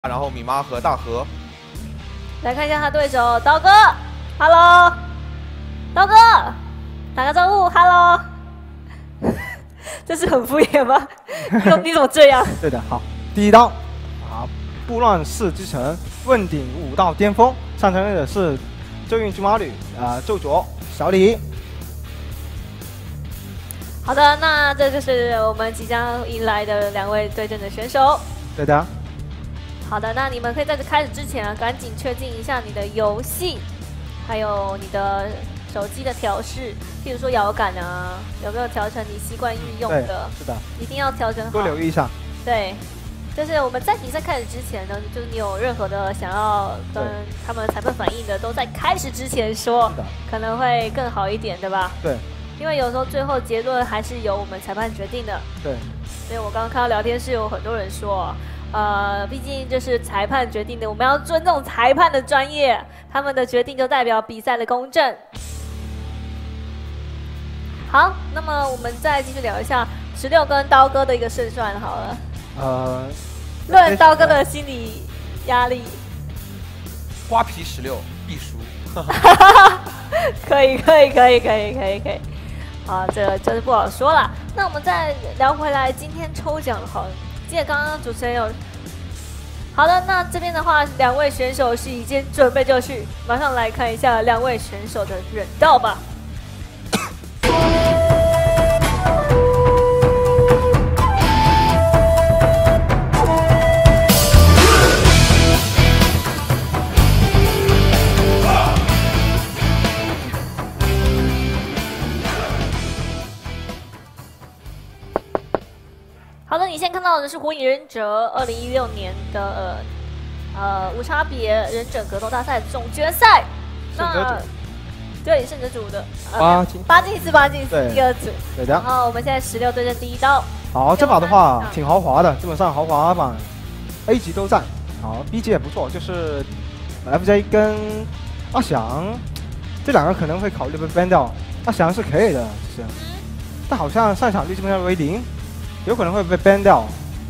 然后米妈和大河。 来看一下他对手刀哥 ，Hello， 刀哥，打个招呼 ，Hello， 这是很敷衍吗？你怎么这样？ 对的，好，第一刀，啊，布乱世之城，问鼎武道巅峰，上场的是周韵骏马女周卓小李。 好的，那这就是我们即将迎来的两位对阵的选手。 对的。 好的，那你们可以在这开始之前赶紧确定一下你的游戏，还有你的手机的调试，譬如说摇杆啊，有没有调成你习惯运用的？ 是的， 一定要调整好。 多留意一下。 对，就是我们在比赛开始之前呢，就是你有任何的想要跟他们裁判反映的，都在开始之前说，可能会更好一点，对吧？ 对。 因为有时候最后结论还是由我们裁判决定的。 对。 所以我刚刚看到聊天室有很多人说。毕竟这是裁判决定的，我们要尊重裁判的专业，他们的决定就代表比赛的公正。好，那么我们再继续聊一下16跟刀哥的一个胜算好了。论刀哥的心理压力， 花皮16必输。 可以。好，这个就是不好说了。那我们再聊回来，今天抽奖好了。记得刚刚主持人有好的，那这边的话，两位选手是已经准备就绪，马上来看一下两位选手的忍道吧。好的，你现在看到的是《火影忍者》2016年的无差别忍者格斗大赛总决赛。那对，胜者组的8进4第二组。 对的。 然后我们现在16对阵第一刀。 好，这把的话挺豪华的，基本上豪华版 A 级都在。好 ，B 级也不错，就是 FJ 跟阿翔这两个可能会考虑被 ban 掉。阿翔是可以的，其实，但好像上场率基本上为0。有可能会被 ban 掉，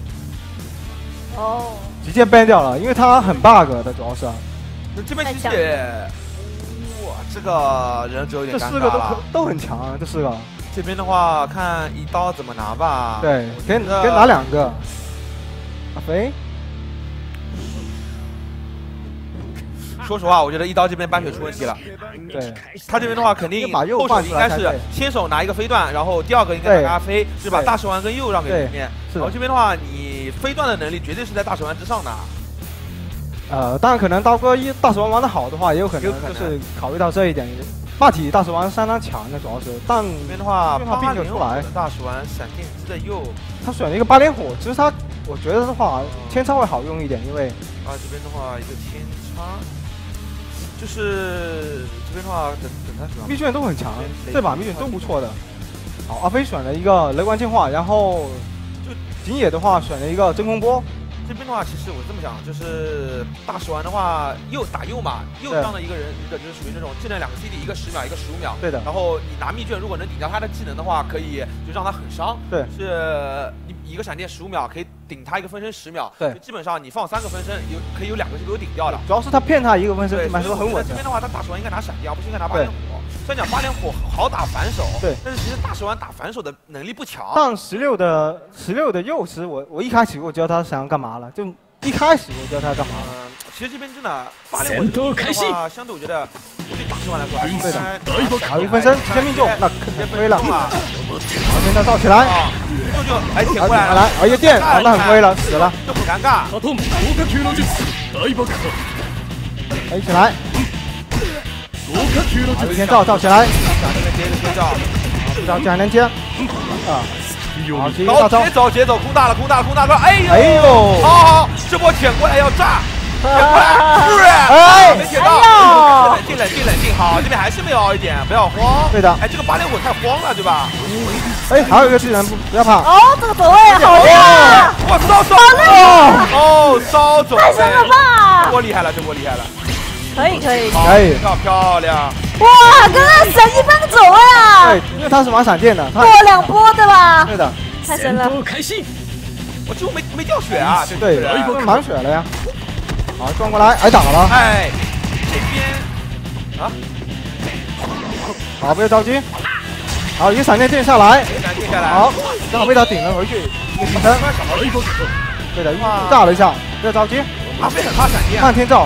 直接 ban 掉了，因为他很 bug 的，主要是。 那这边其实也，哇，这个忍者有点尴尬了。 这4个都很强，这4个。 这边的话，看一刀怎么拿吧。 对，可以拿2个。阿飞。 说实话，我觉得一刀这边班雪出问题了。 对， 他这边的话，肯定后手应该是先手拿一个飞段，然后第二个应该拿个阿飞，是把大蛇丸跟右让给对面。然后这边的话，你飞段的能力绝对是在大蛇丸之上的。 当然可能刀哥大蛇丸玩的好的话，也有可能就是考虑到这一点。霸体大蛇丸相当强的，主要是，但这边的话， 他并没有出来。 大蛇丸闪电之的右， 他选了一个8连火，其实他我觉得的话，天差会好用一点，因为这边的话一个天差。就是这边的话，等他选密卷都很强，这把密卷都不错的。好，阿飞选了一个雷丸进化，然后就景野的话选了一个真空波。 这边的话，其实我这么讲，就是大蛇丸的话，右打右嘛，右上的一个人就是属于那种技能2个 CD，一个10秒，一个15秒。 对的。 然后你拿密卷，如果能顶掉他的技能的话，可以就让他很伤。 对。 是你一个闪电15秒可以顶他一个分身10秒。 对。 基本上你放3个分身，可以有2个是给我顶掉的。 主要是他骗他一个分身，基本上很稳。 这边的话，他大蛇丸应该拿闪电，而不是应该拿8连火。虽然讲8连火好打反手， 对， 但是其实大蛇丸打反手的能力不强。 但16的右池，我一开始我知道他想要干嘛了，就一开始我知道他干嘛了。 其实这边真的8连火的话，相对我觉得对大蛇丸来说还是对的。打一分身直接命中，那肯定亏了。好，现在造起来， 就哎舔过来了， 熬夜电，玩得很亏了，死了， 就很尴尬。 哎，起来。好，天造起来， 这边接一个天造， 造竟然能接，好，接一个大招， 接走，空大了，哎呦，好，这波舔过来要炸，舔过来，没舔到，冷静，好，这边还是没有熬一点，不要慌， 对的， 哎，这个8连火太慌了，对吧？ 哎，还有一个技能，不要怕， 这个走位好厉害， 哇，烧走， 太神了吧， 这波厉害了， 可以， 漂亮！ 哇，刚刚神一般的走位啊！ 对，因为他是玩闪电的， 过2波对吧？ 对的， 太神了！ 我几乎没掉血啊， 对，满血了呀。 好，撞过来，挨打了。 哎，这边啊， 好，不要着急。好，一个闪电电下来， 定下来。 好，正好被他顶了回去，一个提升。对的，炸了一下，不要着急。 阿飞很怕闪电。 漫天照。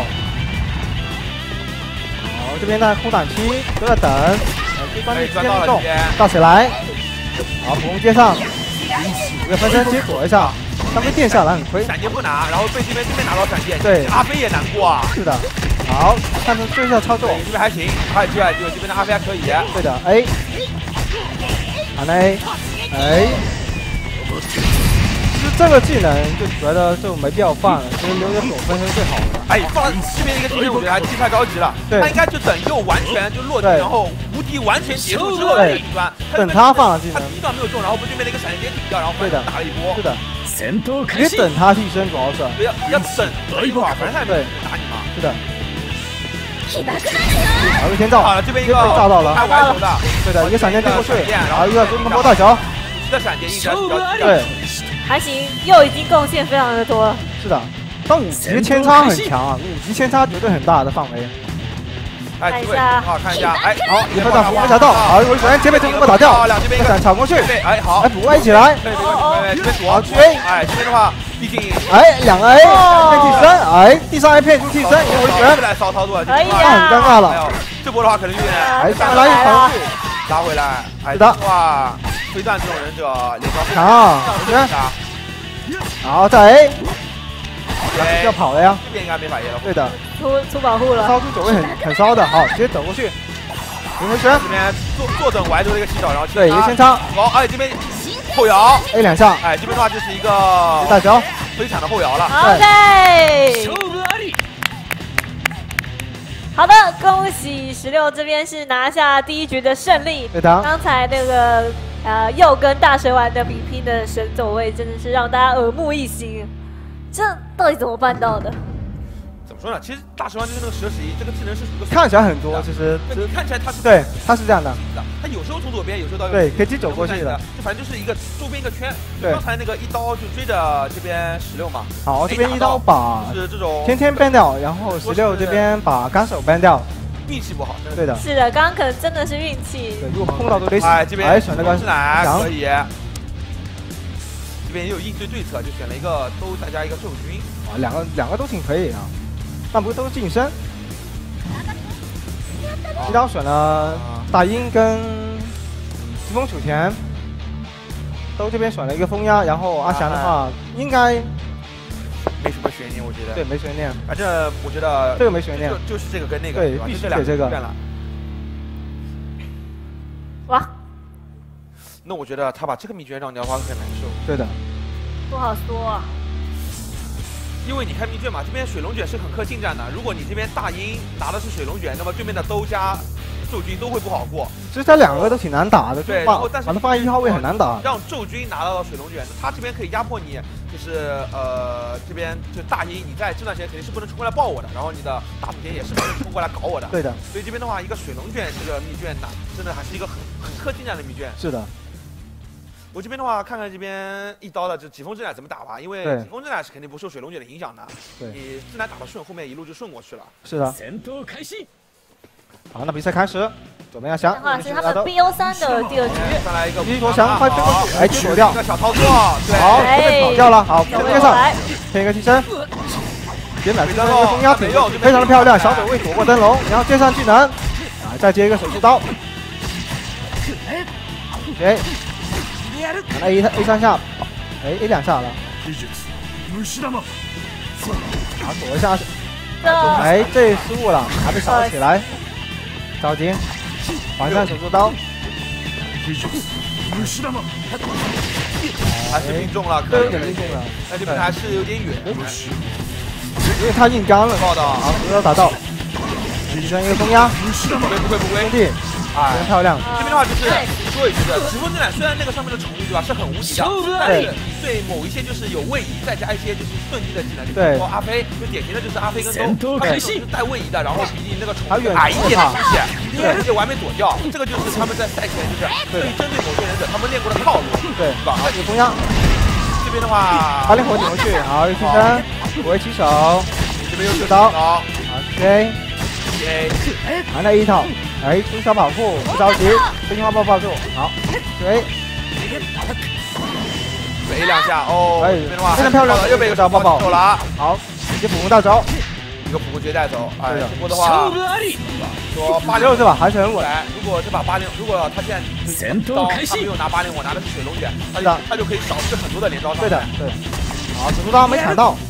好，这边在空档期都在等。最关键时间运动，炸起来。好，普攻接上，一个分身接躲一下，刚被电下来很亏。 闪电不拿，然后被这边拿到闪电。 对， 阿飞也难过啊。 是的。好，看成对下操作， 这边还行，还有这边的阿飞还可以。 对的 ，A， 好嘞，哎。其实这个技能就觉得就没必要放了，其实留着躲分身最好了。 哎，放这边一个技能，我觉得还记太着急了。 对， 他应该就等右完全就落地，然后无敌完全结束之后对， 一端。 等他放了技能， 他第一段没有中，然后被对面的一个闪电顶掉，然后对的打了一波。 是的，你等他替身主要是。 要等一会儿，反正他也没打你嘛。 是的。好，一个天照， 好了，这边一个被炸到了， 还完球的。 对的，一个闪电递过去，然后一个中波大球。 这闪电应该比较对。 还行，又已经贡献非常的多了。 是的，但5级千差很强啊，5级千差绝对很大的范围。 哎，机会，好看一下，哎，好， 一个大辅没打到，好，一回旋，前面中波打掉， 这边一个闪抢过去， 哎，好， 哎，补 A 起来， 这边躲， 去 A， 哎，这边的话，毕竟， 哎，2个 A， 变替身，哎，第3 A 变出替身，一回旋， 来骚操作， 可以啊，很尴尬了， 这波的话可能有点， 哎，上来一跑， 拉回来，哎，哇，推断这种忍者连招强，回旋。好，再 A， 要跑了呀， 这边应该没法 A 了。 对的， 出保护了， 烧出走位很骚的，好，直接走过去，平回旋， 这边坐等歪头的一个起手，然后对，一个先插， 好，哎，这边后摇 A 2下， 哎，这边的话就是一个大球， 非常的后摇了。 OK。好的，恭喜16这边是拿下第1局的胜利。 对的， 刚才那个又跟大蛇丸的比拼的神走位真的是让大家耳目一新，这到底怎么办到的？ 怎么说呢？其实大蛇丸就是那个蛇11，这个技能是一个看起来很多，其实看起来它是对，它是这样的， 它有时候从左边，有时候到右边，对，可以直接走过去的， 就反正就是一个周边一个圈。 对， 刚才那个一刀就追着这边16嘛。 好，这边一刀把是这种天天 ban 掉，然后16这边把纲手 ban 掉。 运气不好， 对的， 是的，刚刚可能真的是运气。 对，如果碰到都得死。 哎，这边选了个奶可以，这边也有应对对策，就选了一个都再加一个兽君。 啊，两个都挺可以啊，但不是都是近身。一刀选了大鹰跟疾风楚田，都这边选了一个风压，然后阿翔的话应该。 没什么悬念，我觉得。对， 没悬念。 反正我觉得这个没悬念， 就是这个跟那个， 对，必须得这个。 哇！ 那我觉得他把这个秘诀让你的话很难受。 对的。 不好说啊。 因为你看秘诀嘛，这边水龙卷是很克近战的。如果你这边大鹰拿的是水龙卷，那么对面的兜加宙军都会不好过。 其实他2个都挺难打的， 对。然后但是把他放在1号位很难打。 让宙军拿到水龙卷，他这边可以压迫你。就是这边就大鹰，你在这段时间肯定是不能冲过来抱我的，然后你的大莆田也是不能冲过来搞我的。 对的。 所以这边的话，一个水龙卷这个秘卷呢，真的还是一个很克近战的秘卷。 是的。 我这边的话，看看这边一刀的这疾风之奶怎么打吧，因为疾风之奶是肯定不受水龙卷的影响的。 对。 你之奶打得顺，后面一路就顺过去了。 是的。好，那比赛开始。左边阿翔， 是他们 BO3 的第2局。 上来一个一坨翔，快飞过去，哎，接躲掉。 一个小操作，对。 好，被跑掉了。好，接上，添一个替身。接满替身，一个风压顶，非常的漂亮。小走位躲过灯笼，然后接上技能，啊，再接一个手术刀。OK， 拿 A 3下，哎 A 2下了。啊，躲一下。哎，这失误了，还被扫起来。着急。反向手术刀， 还是命中了，可以命中了，但这边还是有点远， 因为他硬刚了。 报道， 好，手术刀打到，提升一个风压， 不归， 兄弟，非常漂亮。 这边的话就是说一句的，疾风之奶虽然那个上面的宠物对吧是很无敌的，但是对某一些就是有位移，再加一些就是瞬移的技能，比如说阿飞，就典型的就是阿飞跟兜，他是带位移的，然后比你那个宠物矮一点的东西，你也直接完美躲掉，这个就是他们在赛前就是对针对某些忍者他们练过的套路， 对， 是吧？ 有风压， 这边的话， 把灵火顶回去，好，一替身，5A 起手， 这边又是刀刀 ，OK， 还那一套，哎，中小保护，不着急，飞行花抱住，好，对， 飞2下哦，这边的话非常漂亮， 又被一个小抱抱走了， 好，直接俯冲带走， 一个俯冲直接带走，哎，不过的话，说 86是吧？还是很稳。 如果这把80，如果他现在刀他没有拿85，我拿的是水龙卷，他就可以少吃很多的连招伤。 对的，对。好，指数刀没抢到。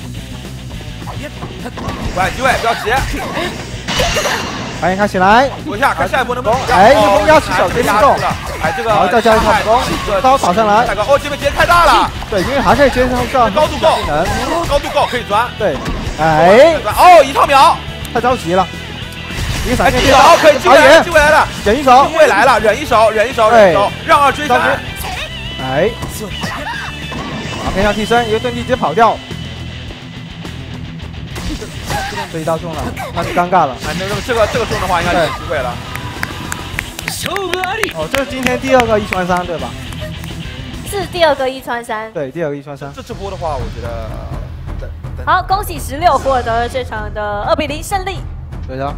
喂，机会，不要急。 反应看起来， 等一下，看下一波能不能？ 哎，一波压起手，直接动。 哎，这个好，再加一套普攻，刀打上来。 哦，这边直接开大了。 对，因为还可以接受到高度够，高度够可以钻。 对，哎， 哦，一套秒， 太着急了。一个闪电手可以机会来了，机会来了， 忍一手， 机会来了，忍一手，让2追3。 哎，好，偏向替身，一个盾地直接跑掉。这一刀中了，那就尴尬了。 哎，那这个中的话，应该有机会了。 哦，这是今天第2个1穿3，对吧？ 是第2个1穿3。 对，第2个1穿3。 这波的话，我觉得， 好，恭喜16获得了这场的2比0胜利。 对的。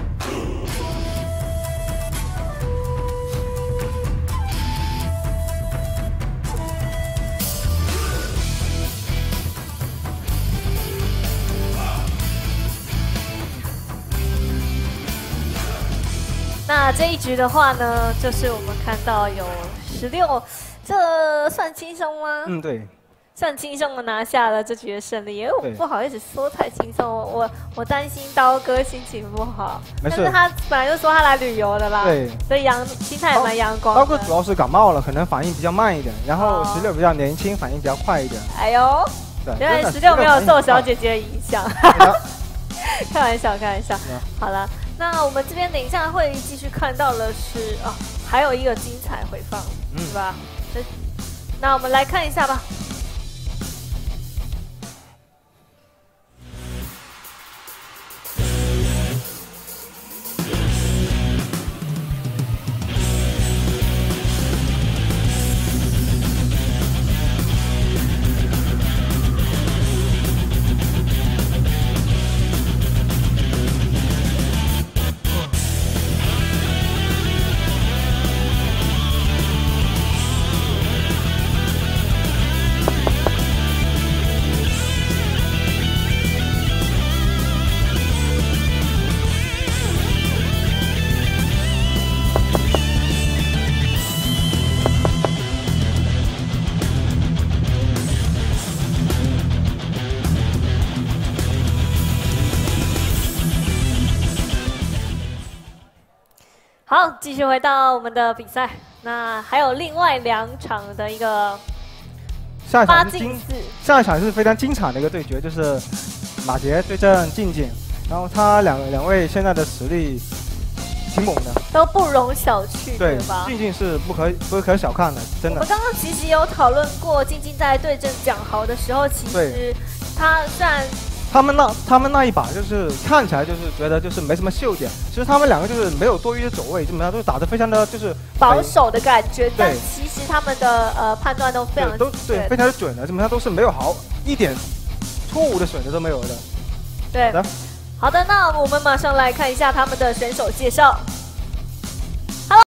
那这一局的话呢，就是我们看到有16，这算轻松吗？ 嗯，对， 算轻松的拿下了这局的胜利。因为我不好意思说太轻松，我担心刀哥心情不好。 没事。 但是他本来就说他来旅游的啦， 对， 所以心态也蛮阳光。 刀哥主要是感冒了，可能反应比较慢一点，然后16比较年轻，反应比较快一点。 哎呦，原来16没有受小姐姐的影响。开玩笑，开玩笑。好了。那我们这边等一下会继续看到的是还有一个精彩回放，是吧？那我们来看一下吧。好，继续回到我们的比赛。那还有另外2场的一个8进4， 下一场是非常精彩的一个对决，就是马杰对阵静静，然后他两位现在的实力挺猛的， 都不容小觑，对吧？ 静静是不可小看的，真的。 我们刚刚其实有讨论过，静静在对阵蒋豪的时候，其实他虽然。 他们那一把就是看起来就是觉得就是没什么秀点，其实他们2个就是没有多余的走位，基本上都打得非常的就是保守的感觉，但其实他们的判断都非常对非常的准的，基本上都是没有一点错误的选择都没有的。 对，好的，那我们马上来看一下他们的选手介绍。